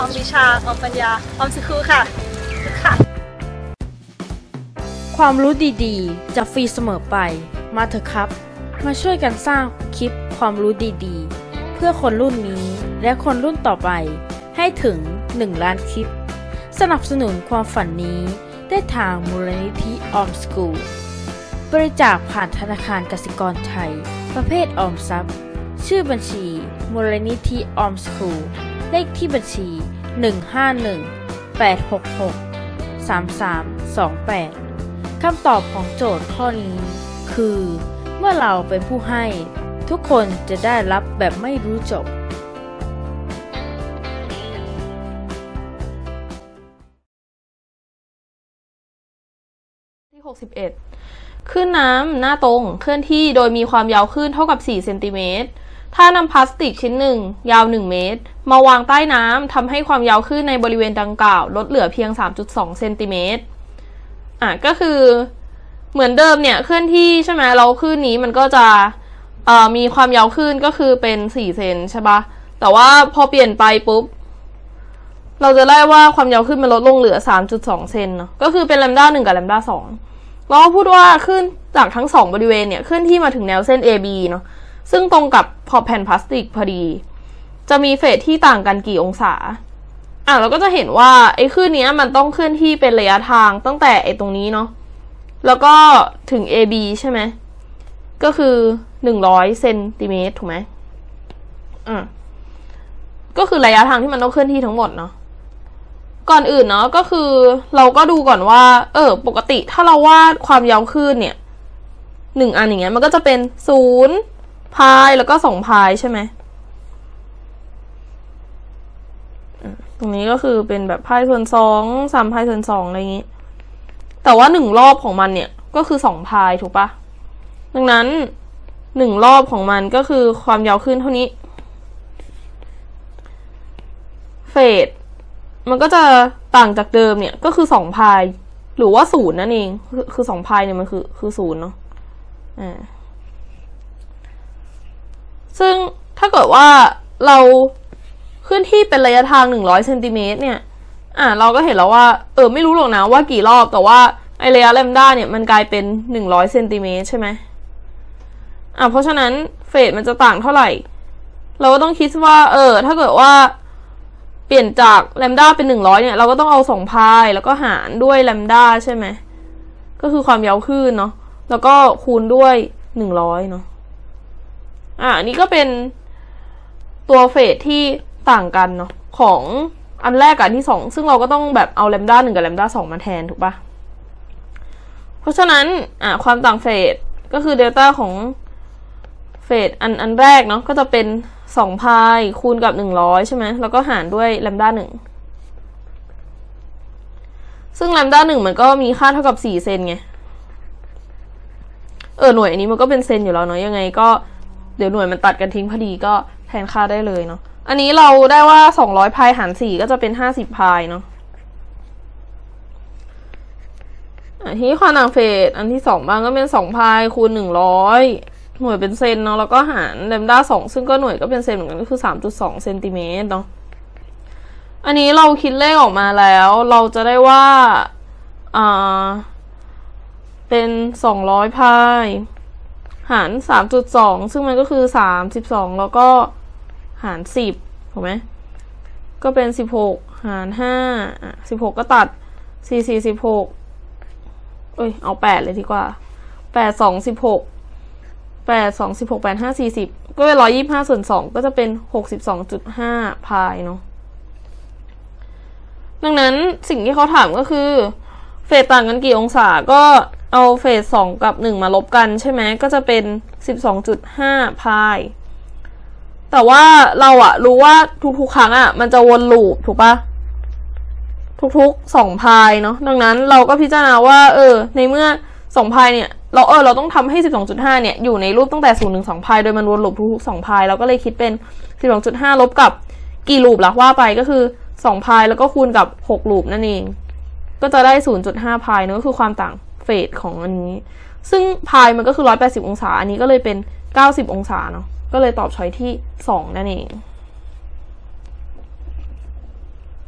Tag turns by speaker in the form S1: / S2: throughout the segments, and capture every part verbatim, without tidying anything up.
S1: อมวิชาออมปัญญาออมสคูค่ะค่ะ
S2: ความรู้ดีๆจะฟรีเสมอไปมาเถอะครับมาช่วยกันสร้างคลิปความรู้ดีๆเพื่อคนรุ่นนี้และคนรุ่นต่อไปให้ถึงหนึ่งล้านคลิปสนับสนุนความฝันนี้ได้ทางมูลนิธิออมสกูลบริจาคผ่านธนาคารกสิกรไทยประเภทออมทรัพย์ชื่อบัญชีมูลนิธิออมสกูลเลขที่บัญชีหนึ่ง ห้า หนึ่ง แปด หก หก สาม สาม สอง แปดคำตอบของโจทย์ข้อนี้คือเมื่อเราเป็นผู้ให้ทุกคนจะได้รับแบบไม่รู้จบ
S3: ที่หกสิบเอ็ดคลื่นน้ำหน้าตรงเคลื่อนที่โดยมีความยาวคลื่นเท่ากับสี่เซนติเมตรถ้านำพลาสติกชิ้นหนึ่งยาวหนึ่งเมตรมาวางใต้น้ำทำให้ความยาวคลื่นในบริเวณดังกล่าวลดเหลือเพียง สามจุดสอง เซนติเมตรอ่ะก็คือเหมือนเดิมเนี่ยเคลื่อนที่ใช่ไหมเราคลื่นนี้มันก็จะเอ่อมีความยาวคลื่นก็คือเป็นสี่เซนใช่ปะแต่ว่าพอเปลี่ยนไปปุ๊บเราจะได้ว่าความยาวคลื่นมันลดลงเหลือ สามจุดสอง เซนเนาะก็คือเป็นแลมด้าหนึ่งกับแลมด้าสองเราพูดว่าคลื่นจากทั้งสองบริเวณเนี่ยเคลื่อนที่มาถึงแนวเส้น เอ บี เนาะซึ่งตรงกับขอบแผ่นพลาสติกพอดีจะมีเฟสที่ต่างกันกี่องศาอ่ะเราก็จะเห็นว่าไอ้คลื่นนี้มันต้องเคลื่อนที่เป็นระยะทางตั้งแต่ไอ้ตรงนี้เนาะแล้วก็ถึง เอ บี ใช่ไหมก็คือหนึ่งร้อยเซนติเมตรถูกไหมอ่ะก็คือระยะทางที่มันต้องเคลื่อนที่ทั้งหมดเนาะก่อนอื่นเนาะก็คือเราก็ดูก่อนว่าเออปกติถ้าเราวาดความยาวคลื่นเนี่ยหนึ่งอันอย่างเงี้ยมันก็จะเป็นศูนย์พายแล้วก็สองพายใช่ไหมตรงนี้ก็คือเป็นแบบพายส่วนสองสามพายส่วนสองอะไรอย่างงี้แต่ว่าหนึ่งรอบของมันเนี่ยก็คือสองพายถูกปะดังนั้นหนึ่งรอบของมันก็คือความยาวคลื่นเท่านี้เฟสมันก็จะต่างจากเดิมเนี่ยก็คือสองพายหรือว่าศูนย์นั่นเองคือคือสองพายเนี่ยมันคือคือศูนย์เนาะอ่าซึ่งถ้าเกิดว่าเราเคลื่อนที่เป็นระยะทางหนึ่งร้อยเซนติเมตรเนี่ยอ่าเราก็เห็นแล้วว่าเออไม่รู้หรอกนะว่ากี่รอบแต่ว่าไอระยะแลมด้าเนี่ยมันกลายเป็นหนึ่งร้อยเซนติเมตรใช่ไหมอ่าเพราะฉะนั้นเฟสมันจะต่างเท่าไหร่เราก็ต้องคิดว่าเออถ้าเกิดว่าเปลี่ยนจากแลมด้าเป็นหนึ่งร้อยเนี่ยเราก็ต้องเอาสองพายแล้วก็หารด้วยแลมด้าใช่ไหมก็คือความยาวคลื่นเนาะแล้วก็คูณด้วยหนึ่งร้อยเนาะอ่ะอันนี้ก็เป็นตัวเฟสที่ต่างกันเนาะของอันแรกกับอันที่สองซึ่งเราก็ต้องแบบเอาแลมด้าหนึ่งกับแลมด้าสองมาแทนถูกปะเพราะฉะนั้นอ่ะความต่างเฟสก็คือเดลต้าของเฟสอันอันแรกเนาะก็จะเป็นสองพายคูณกับหนึ่งร้อยใช่ไหมแล้วก็หารด้วยแลมด้าหนึ่งซึ่งแลมด้าหนึ่งมันก็มีค่าเท่ากับสี่เซนไงเออหน่วยอันนี้มันก็เป็นเซนอยู่แล้วเนาะยังไงก็เดี๋ยวหน่วยมันตัดกันทิ้งพอดีก็แทนค่าได้เลยเนาะอันนี้เราได้ว่าสองร้อยพายหารสี่ก็จะเป็นห้าสิบพายเนาะทีนี้ความต่างเฟสอันที่สองบ้างก็เป็นสองพายคูณหนึ่งร้อยหน่วยเป็นเซนเนาะแล้วก็หารแลมด้าสองซึ่งก็หน่วยก็เป็นเซนเหมือนกันก็คือ สามจุดสอง เซนติเมตรเนาะอันนี้เราคิดเลขออกมาแล้วเราจะได้ว่าอ่าเป็นสองร้อยพายหาร สามจุดสอง ซึ่งมันก็คือสามสิบสองแล้วก็หารสิบถูกไหมก็เป็นสิบหกหารห้าอ่ะสิบหกก็ตัดสี่ สี่ สิบหกเอ้ยเอาแปดเลยดีกว่าแปด สอง สิบหกแปด สอง สิบหก แปด ห้า สี่สิบก็เป็นหนึ่งร้อยยี่สิบห้าส่วนสองก็จะเป็น หกสิบสองจุดห้า พายเนาะดังนั้นสิ่งที่เขาถามก็คือเฟสต่างกันกี่องศาก็เอาเฟสสองกับหนึ่งมาลบกันใช่ไหมก็จะเป็น สิบสองจุดห้า พายแต่ว่าเราอะรู้ว่าทุกๆครั้งอะมันจะวนลูปถูกปะทุกๆสองพายเนาะดังนั้นเราก็พิจารณาว่าเออในเมื่อสองพายเนี่ยเราเออเราต้องทำให้ สิบสองจุดห้า เนี่ยอยู่ในรูปตั้งแต่ศูนย์ถึงสองพายโดยมันวนลูปทุกๆสองพายเราก็เลยคิดเป็น สิบสองจุดห้า ลบกับกี่ลูปล่ะว่าไปก็คือสองพายแล้วก็คูณกับหกลูปนั่นเองก็จะได้ ศูนย์จุดห้า พายเนาะก็คือความต่างเฟสของอันนี้ซึ่งพายมันก็คือหนึ่งร้อยแปดสิบองศาอันนี้ก็เลยเป็นเก้าสิบองศาเนาะก็เลยตอบช้อยที่สองนั่นเอง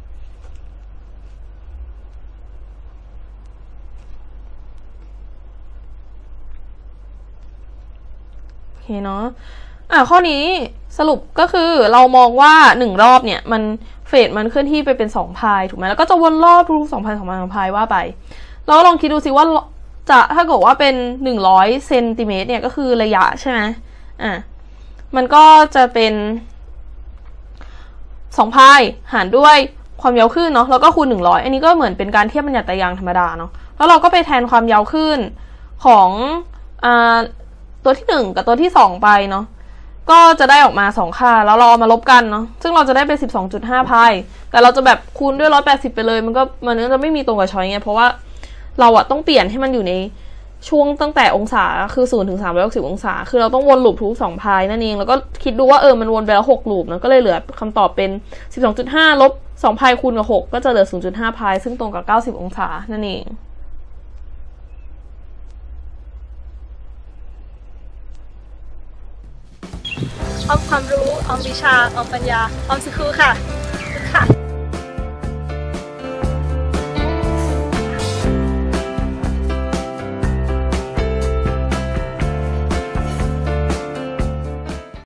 S3: เคเนาะอ่ะข้อนี้สรุปก็คือเรามองว่าหนึ่งรอบเนี่ยมันเฟสมันเคลื่อนที่ไปเป็นสองพายถูกไหมแล้วก็จะวนรอบทุกๆสองพายสองพายสองพายว่าไปแล้วลองคิดดูสิว่าจะถ้าเกิดว่าเป็นหนึ่งร้อยเซนติเมตรเนี่ยก็คือระยะใช่ไหมอ่ะมันก็จะเป็นสองพายหารด้วยความยาวคลื่นเนาะแล้วก็คูณหนึ่งร้อยอันนี้ก็เหมือนเป็นการเทียบบัญญัติไตรยางค์ธรรมดาเนาะแล้วเราก็ไปแทนความยาวคลื่นของอ่าตัวที่หนึ่งกับตัวที่สองไปเนาะก็จะได้ออกมาสองค่าแล้วเราเอามาลบกันเนาะซึ่งเราจะได้เป็น สิบสองจุดห้า พายแต่เราจะแบบคูณด้วยหนึ่งร้อยแปดสิบไปเลยมันก็มันก็จะไม่มีตรงกับช้อยไงเพราะว่าเราอะต้องเปลี่ยนให้มันอยู่ในช่วงตั้งแต่องศาคือศูนย์ถึงสามร้อยหกสิบองศาคือเราต้องวนลูปทุกสองพายนั่นเองแล้วก็คิดดูว่าเออมันวนไปแล้วหกลูปนะก็เลยเหลือคำตอบเป็น สิบสองจุดห้า ลบสองพายคูณกับหกก็จะเหลือ ศูนย์จุดห้า พายซึ่งตรงกับเก้าสิบองศานั่นเอง
S1: ออมความรู้ออมวิชาออมปัญญาออมสคูค่ะ